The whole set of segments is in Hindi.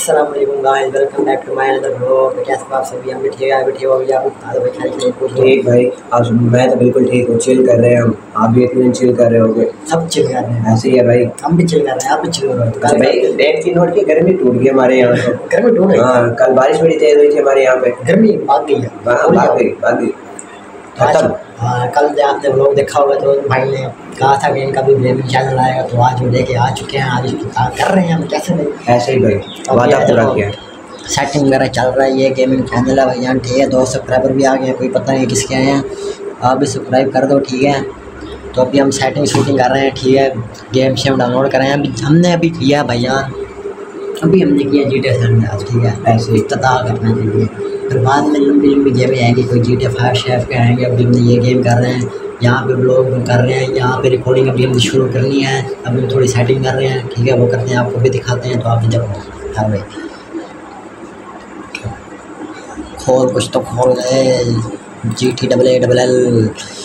अस्सलाम वालेकुम guys, welcome back to my another vlog. कैसे आप सभी? हम भी ठीक है, बैठे हो अभी आप बता दो भाई, खाली कुछ ठीक भाई। आज मैं तो बिल्कुल ठीक हूँ, चिल कर रहे हैं हम। आप भी इतने चिल कर रहे होगे? सब चिल कर रहे हैं। ऐसे ही है भाई, हम भी चिल कर रहे हैं, आप भी चिल करो। कल भाई डेट की नोट की गर्मी टूट गई हमारे यहाँ तो। गर्मी टूट गई? हाँ, कल बारिश बड़ी तेज हुई थी हमारे यहाँ पे। गर्मी भाग गई है, भाग गई। हाँ, कल आपने व्लॉग देखा होगा तो भाई ने कहा था कि इनका भी गेमिंग चैनल आएगा, तो आज वो लेके आ चुके हैं। आज कर रहे हैं हम, कैसे नहीं। ऐसे ही भाई, वादा पूरा किया। सेटिंग वगैरह चल रहा है, ये गेमिंग चैनल है भाई यहाँ, ठीक है। 2 सब्सक्राइबर भी आ गए हैं, कोई पता नहीं किसके आए हैं। आप भी सब्सक्राइब कर दो, ठीक है। तो अभी हम सेटिंग शूटिंग कर रहे हैं, ठीक है। गेम शेम डाउनलोड कर रहे हैं, अभी हमने किया भाई यहाँ, अभी हमने किया GTA San Andreas, ठीक है। ऐसे इफ्तिताह करना चाहिए, फिर बाद में लंबी गेमें आएंगी, कोई GTA 5 शेफ के आएंगे। अभी हमने ये गेम कर रहे हैं, यहाँ पे ब्लॉग कर रहे हैं, यहाँ पे रिकॉर्डिंग अभी हमने शुरू करनी है। अभी थोड़ी सेटिंग कर रहे हैं, ठीक है, वो करते हैं, आपको भी दिखाते हैं। तो आप जब हाँ भाई खोल, कुछ तो खोल गए GTAALL।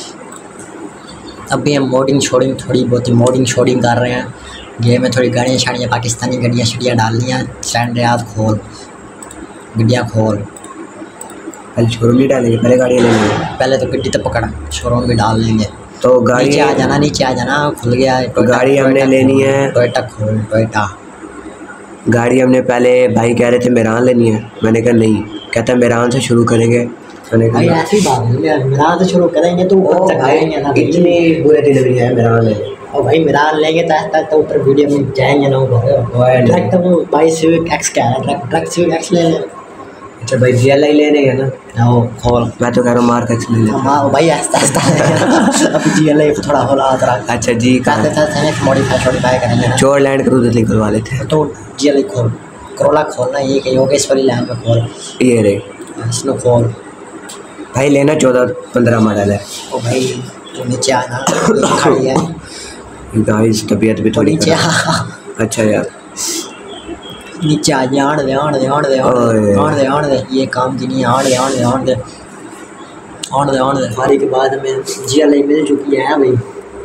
अभी हम मोडिंग शोडिंग थोड़ी बहुत मोडिंग शोडिंग कर रहे हैं। गेम में थोड़ी गाड़ियाँ शाड़ियाँ पाकिस्तानी गड्डियाँ शड्डियाँ डालनी हैं। सैन अंड्रेयास खोल, गड्डियाँ खोल। पहले शोरूम नहीं डालेंगे, पहले गाड़ी लेंगे। पहले तो गड्डी तो पकड़, शोरूम भी डाल लेंगे। तो गाड़ी नीचे आ जाना, नीचे आ जाना, खुल गया। तो गाड़ी हमने लेनी है टोयोटा खोल, टोयोटा गाड़ी हमने पहले भाई कह रहे थे मेरान लेनी है, मैंने कहा नहीं, कहता है मेरान से शुरू करेंगे। मैंने भाई कहा ऐसी बात है, मिरान से शुरू करेंगे तो ऊपर तक आएंगे ना। इतनी बुरे डिलीवरी है मेरान लेने। और भाई मिरान लेंगे तो ऊपर वीडियो में जाएंगे ना ऊपर। ट्रक तो वो भाई सिविक एक्स क्या है, ट्रक सिविक एक्स ले लें। अच्छा भाई GLI लेने है ना? वो खोल, मैं तो कह रहा हूँ मार्क एक्स ले लें। हाँ भाई आस्ता आस्ता अभी GLI थोड़ा होला आता रहा। अच्छा जी, कहते थे मॉडिफाई करेंगे ना। चोर लैंड क्रूजर निकलवा लेते हैं। तो GLI खोल, करोला खोलना, ये कहीं होगा इस वाली लाइन में खोल। ये रे इसको खोल भाई, लेना 14-15 मॉडल है। ओ भाई तो नीचे आना, खड़ी है गाइस, तबीयत भी तो थोड़ी नीचे अच्छा यार, नीचे आ जा। आने दे ये काम की नहीं है। आने दे। फारी के बाद हमें GLI मिल चुकी है भाई।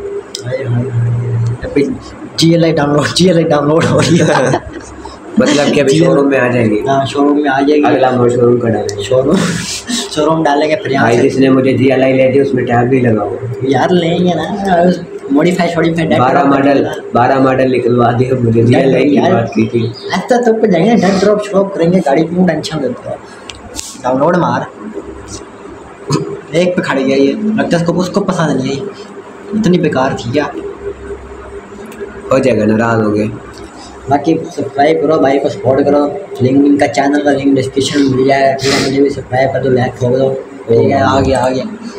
अभी GLI डाउनलोड हो रही है। मतलब कि अभी शोरूम में आ जाएगी। हाँ, शोरूम में आ जाएगी। अगला शोरूम का डालेंगे। शोरूम डालेंगे फिर यहाँ भाई से। जिसने मुझे GLI ले दी उसमें टैब भी लगा हुआ यार लेंगे ना, मॉडिफाई 12 मॉडल निकलवा दिया मुझे। GLI की बात की थी। ऐसा तो पे जाएंगे, डेड ड्रॉप शॉप करेंगे, गाड़ी क्यों टेंशन देते हो। डाउनलोड मार, एक पे खड़ी गई है, लगता है उसको पसंद नहीं आई, इतनी बेकार थी क्या। हो जाएगा, नाराज हो गए। बाकी सब्सक्राइब करो भाई को, सपोर्ट करो। लिंक इनका चैनल का लिंक डिस्क्रिप्शन में मिल जाएगा, ठीक है। मुझे भी सब्सक्राइब कर दो, लाइक ठोक दो, ठीक है। आ गया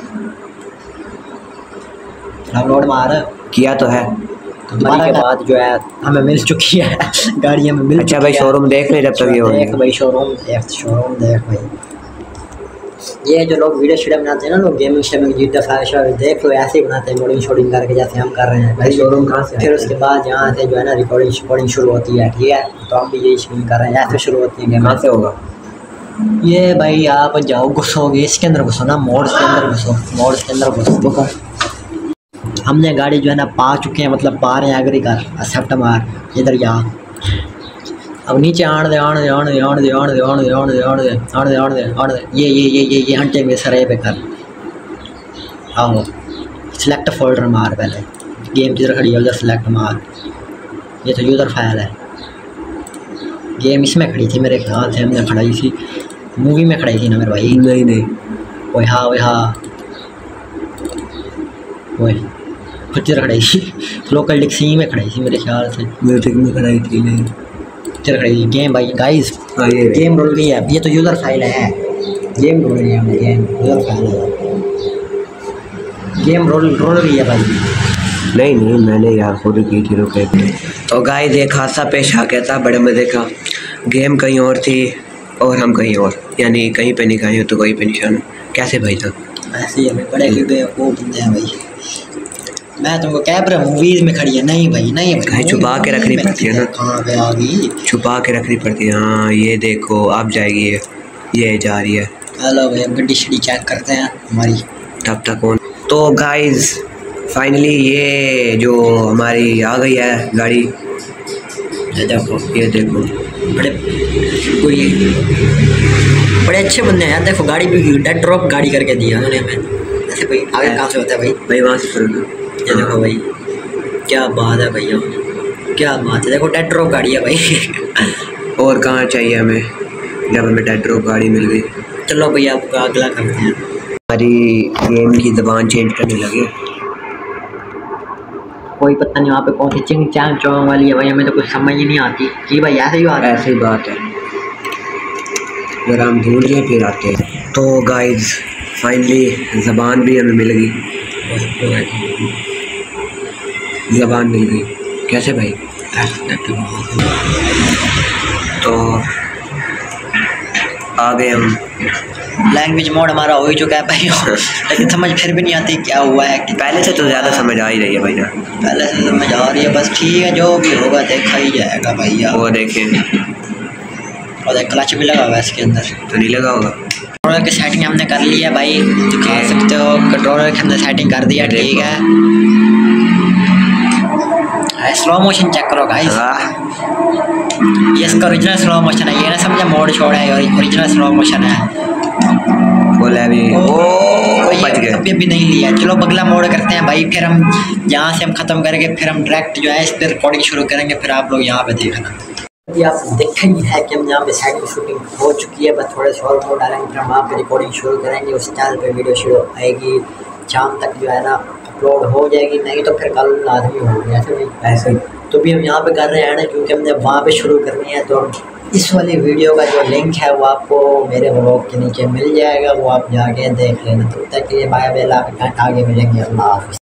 डाउनलोड मार किया तो है। तो दोबारा के बाद जो है हमें मिल चुकी है गाड़ी, हमें मिल। अच्छा भाई, शोरूम देख ले जब तक ये हो। देख भाई शोरूम देख भाई। ये जो लोग वीडियो शीडियो बनाते हैं ना, लोग गेमिंग शेमिंग GTA 5 देख लो, ऐसे ही बनाते हैं, मॉडिंग शॉडिंग करके, जैसे हम कर रहे हैं भाई। शोरूम कहाँ से? फिर उसके बाद यहाँ से जो है ना रिकॉर्डिंग शुरू होती है, ठीक है। तो हम भी यही शुरू कर रहे हैं, ऐसे शुरू होती है गेम। कहाँ से होगा ये भाई आप जाओ, घुसोगे इसके अंदर, घुसो ना, मोड्स के अंदर घुसो। हमने गाड़ी जो है ना पा चुके हैं, मतलब पा रहे हैं। अगर कर एक्सेप्ट मार इधर जा। अब नीचे आने दे। ये हंटे में सर पे कर। आओ सिलेक्ट फोल्डर मार, पहले गेम जिधर खड़ी है उधर सिलेक्ट मार। ये तो यूज़र फाइल है, गेम इसमें खड़ी थी मेरे ख्याल से। हमने खड़ाई थी, मूवी में खड़ाई थी ना मेरे भाई। नहीं ओए हाँ खुद जिधर खड़ाई थी, लोकल डिक्सी में खड़ाई थी मेरे ख्याल से। म्यूजिक में खड़ाई थी, नहीं खड़ी गेम भाई। गाइस गेम रोल गई है, ये तो यूज़र फाइल है। गेम रोल गई है, गेम यूज़र फाइल है, गेम रोल गई है भाई। नहीं मैंने यार खुद की थी रुके थे। तो गाइस एक हादसा पेश आ गया था बड़े मज़े का। गेम कहीं और थी और हम कहीं और, यानी कहीं पे नहीं कहीं हो तो कहीं पे निशान। कैसे भाई साहब? ऐसे ही है बड़े वो बंदे हैं भाई। मैं तुमको कैमरा मूवीज़ में खड़ी है। नहीं भाई छुपा के रखनी पड़ती है ना। कहाँ पे आ गई? छुपा के रखनी पड़ती है। हाँ ये देखो अब जाएगी, ये जा रही है। हेलो भाई, गड्डी शड्डी चेक करते हैं हमारी तब तक कौन। तो गाइस फाइनली ये जो हमारी आ गई है गाड़ी, ये देखो बड़े अच्छे बंदे हैं यार। देखो गाड़ी भी डेड ड्रॉप गाड़ी करके दिया उन्होंने हमें। ऐसे भाई आगे कहाँ से होता है भाई? भाई वहाँ से शुरू। ये देखो भाई क्या बात है भैया, क्या बात है। देखो डेड ड्रॉप गाड़ी है भाई। और कहाँ चाहिए हमें जब हमें डेड ड्रॉप गाड़ी मिल गई। चलो भैया आपको अगला करते हैं। हमारी गेम की ज़बान चेंज करने लगे। कोई पता नहीं वहाँ पे कौन सी चिंग चांग चौंग वाली है भाई, हमें तो कुछ समझ ही नहीं आती। जी भाई ऐसे ही बात है। ऐसी बात है, अगर हम ढूंढ लें फिर आते हैं। तो गाइस फाइनली ज़बान भी हमें मिल गई। ज़बान मिल गई कैसे भाई? तो आ गए हम। लैंग्वेज मोड हमारा हो ही चुका है भाई, लेकिन समझ फिर भी नहीं आती क्या हुआ है। कि पहले से तो ज़्यादा समझ आ ही रही है भाई ना। पहले से समझ आ रही है, बस ठीक है जो भी होगा देखा ही जाएगा भैया। वो देखें, और क्लच भी लगा हुआ है इसके अंदर, तो नहीं लगा होगा। कंट्रोलर की सेटिंग हमने कर ली है भाई, दिखा सकते हो कंट्रोलर के अंदर सेटिंग कर दिया। ठीक है, स्लो मोशन चेक करो गाइस, ये इसका ओरिजिनल स्लो मोशन है, ये ना समझा मोड छोड़ा है, ओरिजिनल स्लो मोशन है। बोला भी बच गए। अभी नहीं लिया। चलो अगला मोड करते हैं भाई, फिर हम यहाँ से हम ख़त्म करके फिर हम डायरेक्ट जो है इस पर रिकॉर्डिंग शुरू करेंगे, फिर आप लोग यहाँ पे देखना। अभी आप देखेंगे है कि हम यहाँ पे सेटिंग शूटिंग हो चुकी है, बस थोड़े से और मोड डालेंगे फिर हम वहाँ पे रिकॉर्डिंग शुरू करेंगे। उस चैनल पे वीडियो शुरू आएगी, शाम तक जो है ना अपलोड हो जाएगी, नहीं तो फिर कल लाजमी होगी। ऐसे भाई ऐसे तो भी हम यहाँ पे कर रहे हैं ना, क्योंकि हमने वहाँ पे शुरू करनी है। तो इस वाली वीडियो का जो लिंक है वो आपको मेरे व्लॉग के नीचे मिल जाएगा, वो आप जाके देख लेना। तब तक के लिए बाय बाय, आगे मिलेंगे, अल्लाह हाफ़िज़।